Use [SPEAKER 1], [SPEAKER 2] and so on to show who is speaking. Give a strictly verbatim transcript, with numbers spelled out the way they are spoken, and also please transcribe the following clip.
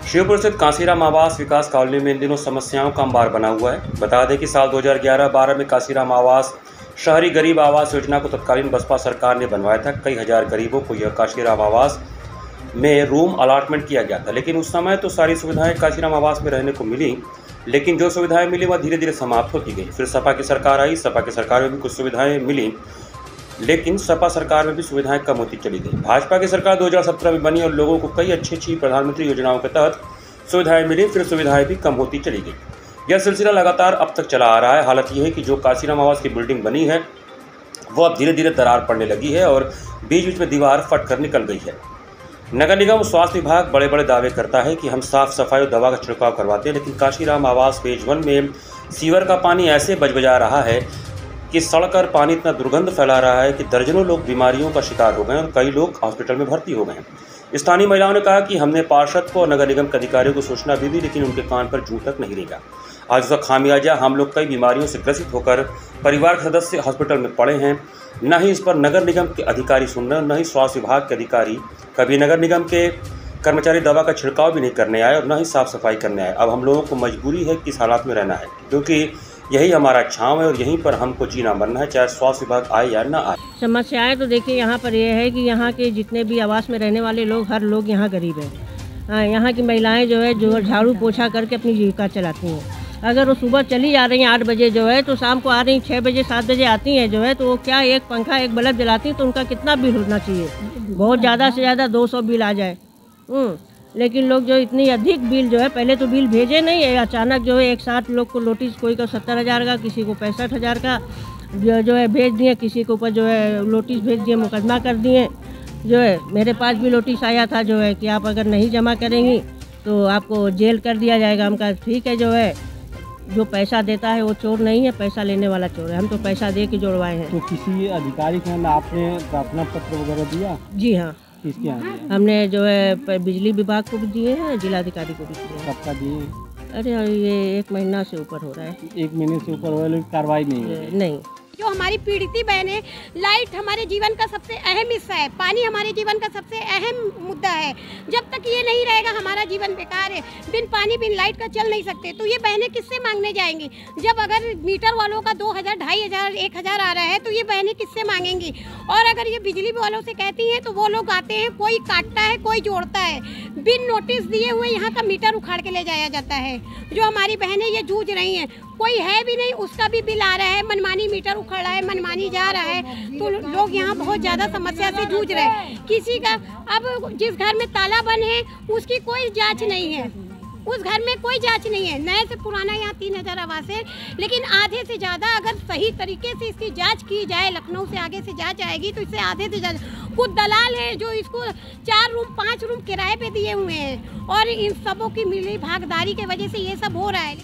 [SPEAKER 1] शिवपुर स्थित कांसीराम आवास विकास कॉलोनी में इन दिनों समस्याओं का अंबार बना हुआ है। बता दें कि साल दो हज़ार ग्यारह बारह में कांसीराम आवास शहरी गरीब आवास योजना को तत्कालीन बसपा सरकार ने बनवाया था। कई हजार गरीबों को यह कांसीराम आवास में रूम अलॉटमेंट किया गया था, लेकिन उस समय तो सारी सुविधाएं कांसीराम आवास में रहने को मिली, लेकिन जो सुविधाएं मिली वह धीरे धीरे समाप्त होती गई। फिर सपा की सरकार आई, सपा की सरकार में भी कुछ सुविधाएं मिली, लेकिन सपा सरकार में भी सुविधाएं कम होती चली गई। भाजपा की सरकार दो हज़ार सत्रह में बनी और लोगों को कई अच्छी अच्छी प्रधानमंत्री योजनाओं के तहत सुविधाएं मिली, फिर सुविधाएं भी कम होती चली गई। यह सिलसिला लगातार अब तक चला आ रहा है। हालत यह है कि जो कांसीराम आवास की बिल्डिंग बनी है वो अब धीरे धीरे दरार पड़ने लगी है और बीच बीच में दीवार फट कर निकल गई है। नगर निगम स्वास्थ्य विभाग बड़े बड़े दावे करता है कि हम साफ सफाई और दवा का छिड़काव करवाते हैं, लेकिन कांसीराम आवास फेज वन में सीवर का पानी ऐसे बजबजा रहा है कि सड़कर पानी इतना दुर्गंध फैला रहा है कि दर्जनों लोग बीमारियों का शिकार हो गए और कई लोग हॉस्पिटल में भर्ती हो गए हैं। स्थानीय महिलाओं ने कहा कि हमने पार्षद को और नगर निगम के अधिकारियों को सूचना भी दी, लेकिन उनके कान पर जूं तक नहीं रेंगा। आज उसका खामियाजा हम लोग कई बीमारियों से ग्रसित होकर परिवार के सदस्य हॉस्पिटल में पड़े हैं। न ही इस पर नगर निगम के अधिकारी सुन रहे हैं, न ही स्वास्थ्य विभाग के अधिकारी। कभी नगर निगम के कर्मचारी दवा का छिड़काव भी नहीं करने आए और न ही साफ सफाई करने आए। अब हम लोगों को मजबूरी है कि इस हालात में रहना है, क्योंकि यही हमारा छांव है और यहीं पर हमको जीना मरना है, चाहे स्वास्थ्य विभाग आए या ना आए।
[SPEAKER 2] समस्याएं तो देखिए यहाँ पर यह है कि यहाँ के जितने भी आवास में रहने वाले लोग, हर लोग यहाँ गरीब हैं। यहाँ की महिलाएं जो है जो झाड़ू पोछा करके अपनी जीविका चलाती हैं। अगर वो सुबह चली जा रही हैं आठ बजे जो है, तो शाम को आ रही छः बजे सात बजे आती हैं जो है, तो वो क्या एक पंखा एक बल्ब जलाती हैं, तो उनका कितना बिल होना चाहिए? बहुत ज़्यादा से ज़्यादा दो सौ बिल आ जाए। लेकिन लोग जो इतनी अधिक बिल जो है, पहले तो बिल भेजे नहीं है, अचानक जो है एक साथ लोग को नोटिस, कोई को सत्तर हज़ार का, किसी को पैंसठ हज़ार का जो जो है भेज दिए, किसी के ऊपर जो है नोटिस भेज दिए, मुकदमा कर दिए। जो है मेरे पास भी नोटिस आया था जो है कि आप अगर नहीं जमा करेंगी तो आपको जेल कर दिया जाएगा। हम कहा ठीक है, जो है जो पैसा देता है वो चोर नहीं है, पैसा लेने वाला चोर है। हम तो पैसा दे के जोड़वाए हैं।
[SPEAKER 3] तो किसी अधिकारी को आपने प्रार्थना पत्र वगैरह दिया?
[SPEAKER 2] जी हाँ,
[SPEAKER 3] किसके यहाँ दिया?
[SPEAKER 2] हमने जो है बिजली विभाग को भी दिए हैं, जिलाधिकारी को भी दिए हैं।
[SPEAKER 3] कब का दिए?
[SPEAKER 2] अरे ये एक महीना से ऊपर हो रहा है।
[SPEAKER 3] एक महीने से ऊपर हो रहा है, कार्रवाई नहीं है?
[SPEAKER 2] नहीं।
[SPEAKER 4] जो हमारी पीड़िती बहनें, लाइट हमारे जीवन का सबसे अहम हिस्सा है, पानी हमारे जीवन का सबसे अहम मुद्दा है। जब तक ये नहीं रहेगा हमारा जीवन बेकार है। बिन पानी बिन लाइट का चल नहीं सकते। तो ये बहनें किससे मांगने जाएंगी? जब अगर मीटर वालों का दो हज़ार ढाई हज़ार एक हज़ार आ रहा है तो ये बहनें किससे मांगेंगी? और अगर ये बिजली वालों से कहती हैं तो वो लोग आते हैं, कोई काटता है कोई जोड़ता है। बिन नोटिस दिए हुए यहाँ का मीटर उखाड़ के ले जाया जाता है। जो हमारी बहनें ये जूझ रही हैं, कोई है भी नहीं, उसका भी बिल आ रहा है, मनमानी मीटर उखड़ रहा है, मनमानी जा रहा है। तो लोग यहाँ बहुत ज़्यादा समस्या से जूझ रहे हैं। किसी का अब जिस घर में ताला बंद है उसकी कोई जांच नहीं है, उस घर में कोई जांच नहीं है। नए से पुराना यहाँ तीन हज़ार आवास है, लेकिन आधे से ज़्यादा अगर सही तरीके से इसकी जांच की जाए, लखनऊ से आगे से जांच आएगी तो इससे आधे से ज़्यादा कुछ दलाल है जो इसको चार रूम पाँच रूम किराए पे दिए हुए हैं और इन सबों की मिली भागीदारी की वजह से ये सब हो रहा है।